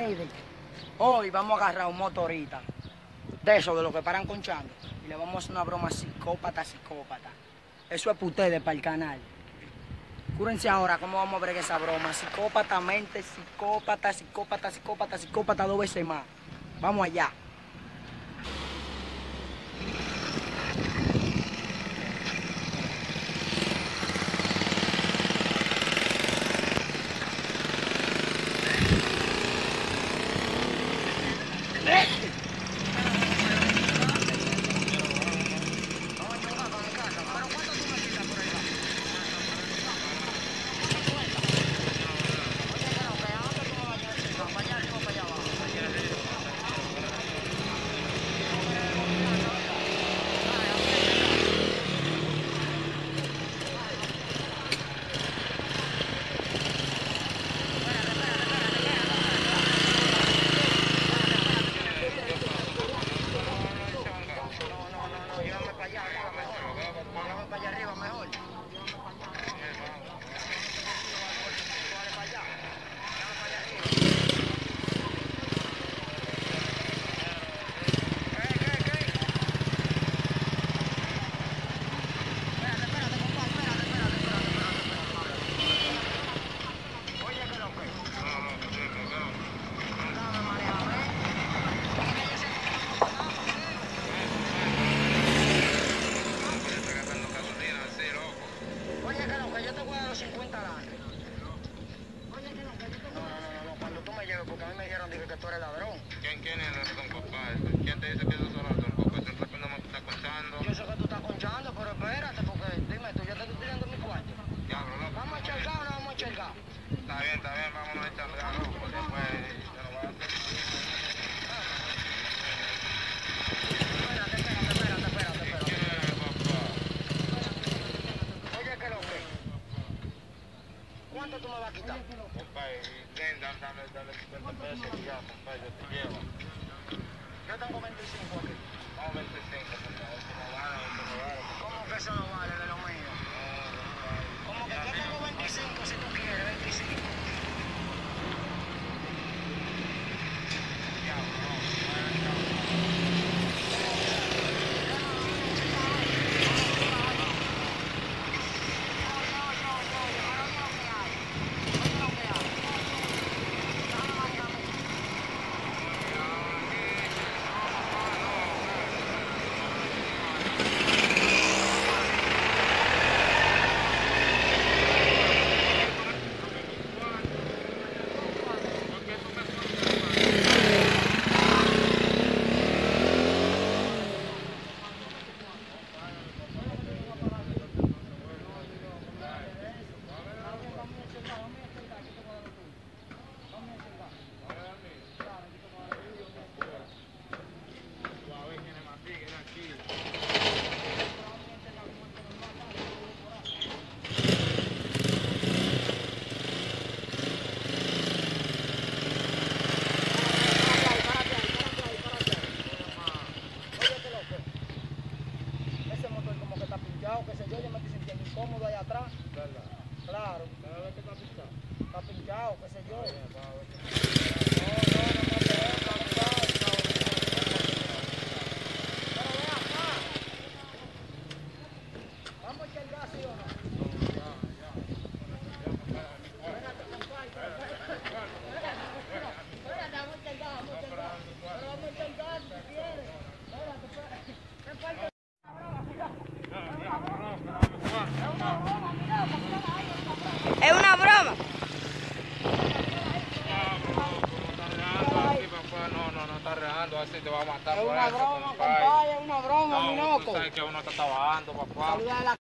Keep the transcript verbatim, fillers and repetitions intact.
ustedes. Hoy vamos a agarrar un motorista de esos, de los que paran con chango, y le vamos a hacer una broma psicópata, psicópata. Eso es para ustedes, para el canal. Cúrense ahora cómo vamos a ver esa broma. Psicópatamente, psicópata, psicópata, psicópata, psicópata, dos veces más. Vamos allá. Porque a mí me dijeron dije, que tú eres ladrón. ¿Quién, quién es el ladrón, papá? ¿Quién te dice que yo soy ladrón, papá? ¿Tú estás no me estás conchando? Yo sé que tú estás conchando, pero espérate, porque dime tú, yo te estoy pidiendo mi cuarto. Diablo, loco. ¿Vamos a chargar o no vamos a chargar? Está bien, está bien, vámonos a chargar, loco. Después yo no voy a hacer. Espérate, espérate, espérate, espérate, espérate. ¿Quién es, papá? Oye, ¿qué es lo que? ¿Cuánto tú me vas a quitar? Papá, ven, dale, dale, dale cincuenta pesos y ya, papá, yo te llevo. Yo tengo veinticinco aquí. Vamos veinticinco, papá, eso no vale, eso no vale. ¿Cómo que eso no vale de lo mío? ¿Cómo que yo tengo veinticinco si tú quieres, veinticinco? Diablo, no, no, no. Que sé yo, yo me estoy sintiendo incómodo allá atrás. ¿Verdad? Claro. ¿Cada vez que está pinchado? Está pinchado, qué sé yo. Está bien, va a ver qué- No, no, no me interesa, está pinchado. Pero ven acá. ¿Vamos a echar sí o no? Ya, ya. Espérate, compadre. Espérate, vamos a echar vamos a echar Pero vamos a echar si quieres. Espérate, espérate. ¿Qué falta? Es una broma. No, no, no está regando así, te va a matar Es por una eso, broma, compadre. compadre, es una broma, mi No, tú loco. sabes que uno está trabajando, papá. Saluda a la